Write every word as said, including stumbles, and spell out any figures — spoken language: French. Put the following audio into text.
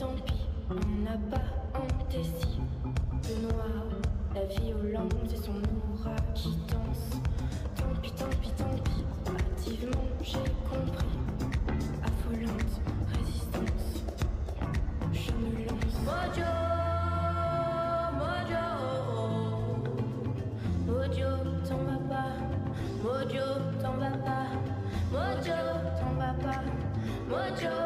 tant pis, on n'a pas endéci. Le noir, la violence et son aura qui danse. Tant pis, tant pis, tant pis, hâtivement j'ai compris. Affolante résistance, je me lance. Mojo, Mojo, Mojo, t'en vas pas. Mojo, t'en vas pas. Mojo, t'en vas pas. Mojo.